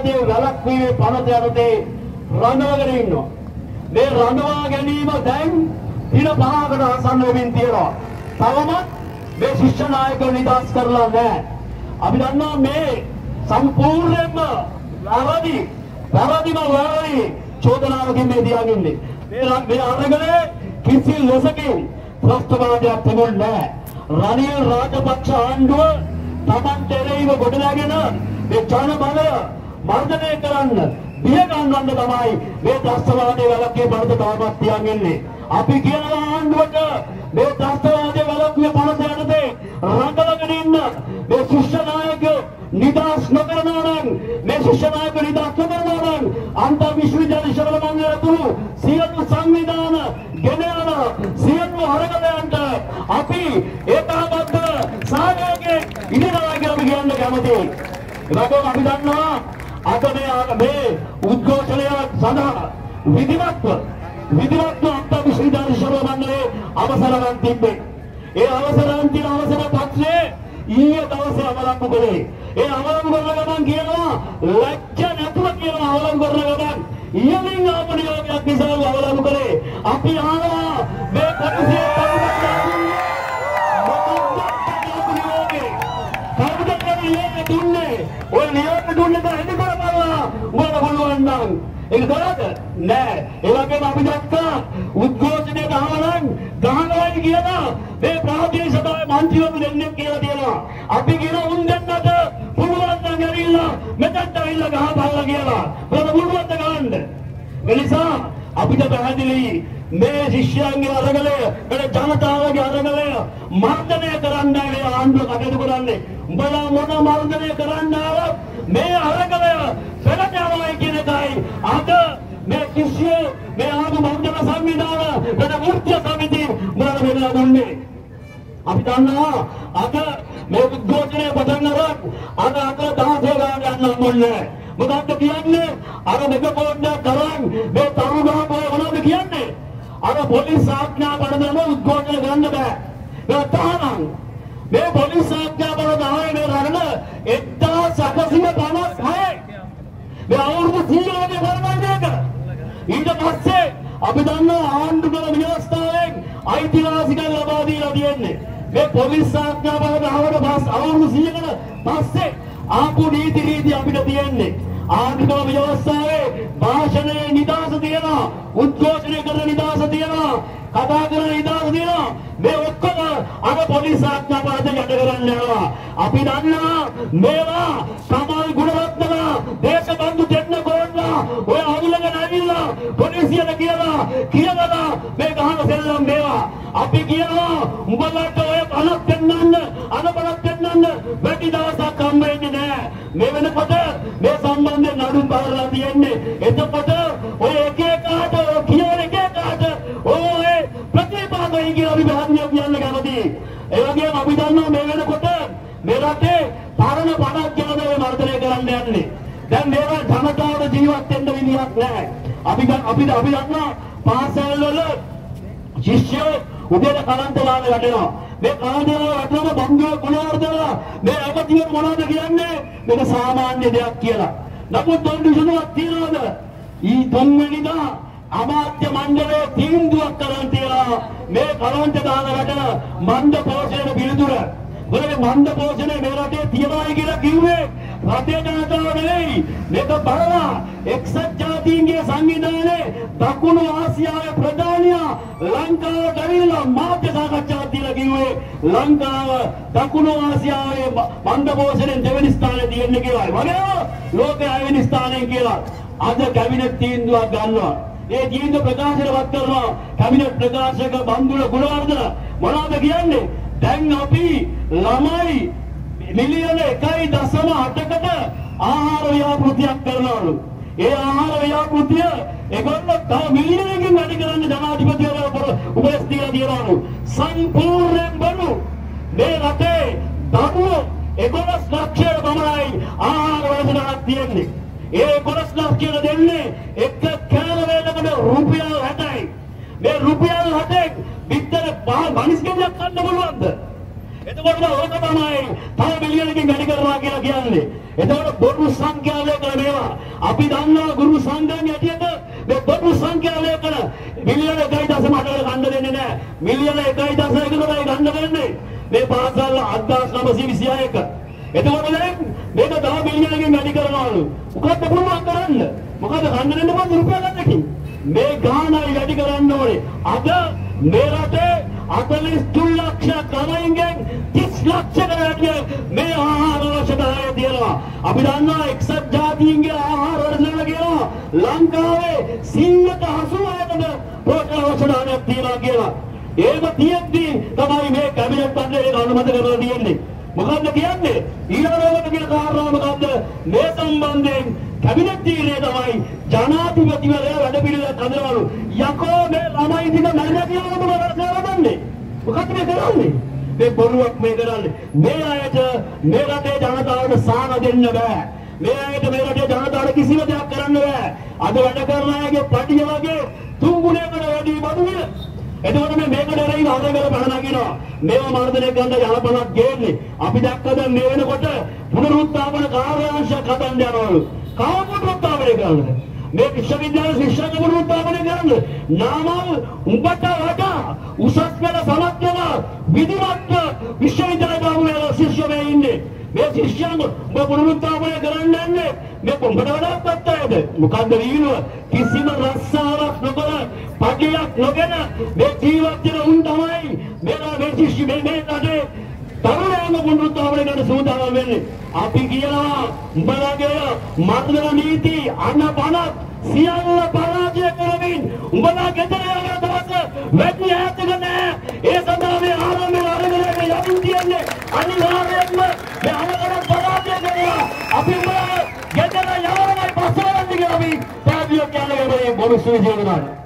ත්‍රස්තවාදයේ වැළැක්වීමේ පනත යටතේ රඳවගෙන ඉන්නවා. මේ රඳවා ගැනීම දැන් දින 5කට ආසන්න වෙමින් තියෙනවා. තවමත් මේ ශිෂ්‍ය නායකව නිදහස් කරලා නැහැ. අපි දන්නවා මේ සම්පූර්ණයෙන්ම වැරදි චෝදනාවකින් මේ දියාගින්නේ. මේ අරගලේ කිසි ලෙසකින් ත්‍රස්තවාදයක් තිබුණේ නැහැ. රනිල් රාජපක්ෂ ආණ්ඩුව තමන්ට එරෙහිව ගොඩනගෙන මේ ජන බලය මර්ධනය කරන්න බිය ගන්නවන්න තමයි මේ ත්‍රස්තවාදයේ වැළැක්වීමේ පනත තාමත් තියන්නේ. අපි කියනවා ආණ්ඩුවට මේ ත්‍රස්තවාදයේ වැළැක්වීමේ පනත යටතේ රඟලගෙන ඉන්න මේ ශිෂ්‍ය නායකයෝ නිදහස් නොකරනවා නම් මේ ශිෂ්‍ය නායකයෝ නිදහස් නොකරනවා නම් අන්තර් විශ්වවිද්‍යාල ශිෂ්‍ය මණ්ඩලය ඇතුළු සියලු සංවිධාන ගෙන යන සියලු අරගලයන්ට අපි ඒකාබද්ධ සහයෝගයෙන් ඉදිරියට කියලා කියන්න කැමතියි. ඒකම අපි දන්නවා අද මේ උද්ඝෝෂණය සඳහා විධිමත්ව අන්තර් විශ්වවිද්‍යාල ශිෂ්‍ය මණ්ඩලයේ අවසරයන් තිබ්බේ. ඒ අවසරයන් පත්‍රයේ ඊයේ දවසේ අවලංගු කළේ. ඒ අවලංගු කරන ගමන් කියනවා ලැජ්ජ නැතුව කියනවා අවලංගු කරන ගමන් ඊයමින් ආපු නියෝගයක් නිසා අවලංගු කළේ. අපි ආවා මේ පොලිසිය ඔය නියෝග දුන්නේ දැන් කරපළා උඹලා බලන්න නම් ඒක කරාද නෑ. ඒ වගේම අපි දැක්කා උද්ඝෝෂණයට ආවනම් ගහනවායි කියලා මේ ප්‍රාදේශීය සභාවේ මන්ත්‍රීවරු දෙන්නෙක් කියලා තියෙනවා. අපි කියන උන් දෙන්නට පුළුවන් නම් ඇවිල්ලා මෙතනට ඇවිල්ලා ගහපල්ලා කියලා. මොකද පුළුවන් ද ගහන්න. ඒ නිසා අපිට පැහැදිලි මේ ශිෂ්‍යයන්ගේ අරගලය මේ ජනතාවගේ අරගලය මර්ධනය කරන්නයි මේ ආණ්ඩුව කටයුතු කරන්නේ. උඹලා මොන මර්ධනය කරන්න ආවත් මේ අරගලය පෙරට යනවා කියන එකයි අද මේ ශිෂ්‍ය මේ ආගම මර්ධන සංවිධාන වෙන වෘත්තීය සමිති මොනවද වෙලා දුන්නේ. අපි දන්නවා අද මේ උද්ඝෝෂණය පටන් අරන් අද 16 ගාන යන්න ඕනේ. මොකක්ද කියන්නේ අර මෙගපෝඩ්ඩක් කරන් මේ තරුණාපය මොනවද කියන්නේ අර පොලිස් ආඥා බලනම උද්ඝෝෂණය කරන්න බෑ. මේ තානම් මේ පොලිස් ආඥා බලන ආයේ මේ රණ 1856 මේ අවුරුදු 100ක වරමණයක ඊට පස්සේ අපි දන්නවා ආණ්ඩුකර ව්‍යවස්ථාවෙන් අයිතිවාසිකම් ලබා දීලා තියෙන්නේ. මේ පොලිස් ආඥා බලන අවුරුදු 100කට පස්සේ ආපු නීති රීති අපිට තියෙන්නේ. ආණ්ඩුකර ව්‍යවස්ථාවේ භාෂණයේ නිදහස තියෙනවා, උද්ඝෝෂණය කරන නිදහස තියෙනවා, කතා කරන නිදහස තියෙනවා. මේ ඔක්කොම අර පොලිස් ආඥා පාලනය යට කරන්න යනවා. අපි දන්නවා මේවා සමාල් ගුණරත්නලා දේශබන්දු දෙන්න කොරලා ඔය අවුලගෙන ඇවිල්ලා පොලිසියට කියලා මේ ගහන සෙල්ලම් මේවා. අපි කියනවා උඹලට ඔය අනක් දෙන්නන්න අනබලක් දෙන්නන්න වැඩි දවසක් හම්බ වෙන්නේ නැහැ. මේ වෙනකොට මේ සම්බන්ධයෙන් නඩුම් බාරලා තියෙන්නේ. එතකොට ඔය එක එකාට කියන එක එකාට ඔය ප්‍රතිපාදයි කියලා අපි බහන්නේ කියන්න කැමතියි. ඒ වගේම අපි දන්නවා මේ වෙනකොට මේ රටේ පරණ පණක් කියලා මර්ධනය කරන්න යන්නේ. දැන් මේවා ජනතාවට ජීවත් වෙන්න විදියක් නැහැ. අපි දන්නවා පාසල් වල ශිෂ්‍යෝ උදේට කලන්ත වාන වැටෙනවා. මේ කලන්ත වැටෙනම බංගෝ කුණවර්ධනලා මේ අපතිවරු මොනවද කියන්නේ? මේක සාමාන්‍ය දෙයක් කියලා. නමුත් දොන්දුසුණක් තියනවාද? ඊ තුන්වෙනිදා අමාත්‍ය මණ්ඩලයේ තීන්දුවක් කරන් තියලා මේ කලන්ත දාන වැටෙන මණ්ඩ පෝෂණය පිළිතුර. මොකද මණ්ඩ පෝෂණය මේ රටේ තියනවායි කියලා කිව්වේ රටේ ජනතාව නෙවෙයි. මේක බලලා එක්සත් ජාතීන්ගේ සංවිධානයේ දකුණු ආසියාවේ ප්‍රධානියා ලංකාවට ඇවිල්ලා මාධ්‍ය සාකච්ඡාවක් දීලා කිව්වේ ලංකාව දකුණු ආසියාවේ මණ්ඩ පෝෂණයෙන් දෙවෙනි ස්ථානයේ තියෙන්නේ කියලා. වගේම ලෝකයේ 6 වෙනි ස්ථානයෙන් කියලා. අද කැබිනට් තීන්දුවක් ගන්නවා. ඒ තීන්දුව ප්‍රකාශනවත් කරනවා කැබිනට් ප්‍රකාශක බන්දුල ගුණවර්ධන. මොනවද කියන්නේ? දැන් අපි ළමයි මිලියන 1.8කට ආහාර ව්‍යාපෘතියක් කරනවලු. ඒ ආහාර ව්‍යාපෘතිය ඒගොල්ලෝ තව මිලියනකින් වැඩි කරන්න ජනාධිපතිවරයා උපදෙස් දීලා තියෙනවලු. සම්පූර්ණයෙන් බඩු මේ රටේ දරුවෝ 11 ලක්ෂයට පමණයි ආහාර වලට තියෙන්නේ. ඒ 11 ලක්ෂයට දෙන්නේ එක කෑම වේලකට රුපියල් 60යි. මේ රුපියල් 60ක් විතර මිනිස් ගෙඩියක් ගන්න පුළුවන්ද? එතකොට ඕක තමයි තව මිලියනකින් වැඩි කරනවා කියලා කියන්නේ. එතකොට බොරු සංඛ්‍යාවේ කරන මේවා අපි දන්නවා ගුරු සංඝයන් ඇටියට මේ බොරු සංඛ්‍යාවේ කරන මිලියන 1.8කට ගන්න දෙන්නේ නැහැ. මිලියන 1.1කට ගන්න දෙන්නේ. මේ පාසල් 1926ක. එතකොට දැන් මේක තව මිලියනකින් වැඩි කරනවලු. මොකද්ද පුළුවන් කරන්න? මොකද ගන්න දෙන්න මොකද රුපියල් ගන්නකින්. මේ ගානයි වැඩි කරන්න ඕනේ. අද මේ රටේ 43 ලක්ෂ ගණන්ගෙන් 30 ලක්ෂකට වැඩි මේ ආහාර අවශ්‍යතාවය තියෙනවා. අපි දන්නවා එක්සත් ජාතීන්ගේ ආහාර වර්ධනය කියනවා ලංකාවේ 186කට පෝෂණ අවශ්‍යතාවයක් තියෙනවා කියලා. ඒක තියෙද්දි තමයි මේ කැබිනට් මණ්ඩලය අනුමත කරලා තියෙන්නේ. මොකද්ද කියන්නේ? ඊළඟට කියන කාරණාව මොකද්ද? මේ සම්බන්ධයෙන් කැබිනට් තීරණය තමයි ජනාධිපතිවරයා වැඩ පිළිවෙලක් හදනවලු. යකෝ මේ ළමයි ටික මැරෙලා කියලා මොකද කරන්නේ? මොකක්ද මේ කරන්නේ? මේ බොරුවක් මේ කරන්නේ. මේ අයට මේ රටේ ජනතාවට සාන දෙන්න බෑ. මේ අයට මේ රටේ ජනතාවට කිසිම දෙයක් කරන්න බෑ. අද වැඩ කරන අයගේ පටිය වගේ තුන් ගුණයකට වැඩි බඩුවිල. එතකොට මේකට රැයින හදගෙන පණ නගිනවා. මේව මර්ධනය කරන්න යහපනක් ගේන්නේ. අපි දැක්කද මේ වෙනකොට පුනරුත්ථාපන කාර්යාංශයක් හදන්න යනවලු. කාමපුනරුත්ථාපනය කරන්නේ. මේ විශ්වවිද්‍යාල ශිෂ්‍යක පුනරුත්ථාපනය කරන්නේ. නාමල් උඹට වඩා උසස් පෙළ සමත් වෙන විධිමත් විශ්වවිද්‍යාල දාමුවේ ශිෂ්‍ය මේ ඉන්නේ. මේ ශිෂ්‍යයන් ඔබ පුනරුත්ථාපනය කරන්න යන්නේ මේ උඹට වඩා පැත්තයිද? මොකද්ද වීනුව? කිසිම රස්සාවක් නොකර පටියක් නොගෙන මේ ජීවත් වෙන උන් තමයි මේ ශිෂ්‍ය මේ රටේ තරුණයන්ව පුනරුත්ථාපනය කරන්න සූදානම් වෙන්නේ. අපි කියනවා උඹලගේ මර්ධන නීති අනපනත් සියල්ල පරාජය කරමින් උඹලා ගෙදර යන දවස වැඩි ඈතක නැහැ. ඒ සඳහා මේ ආරම්භයේ අරගෙන යමින් තියන්නේ අනිවාර්යයෙන්ම මේ අනකරන පරාජය කරනවා. අපි උඹලා ගෙදර යවන්නයි පස්සවන්නේ කියලා අපි පැහැදිලිව කියන්නේ මේ බොරු සුවිදේනවා.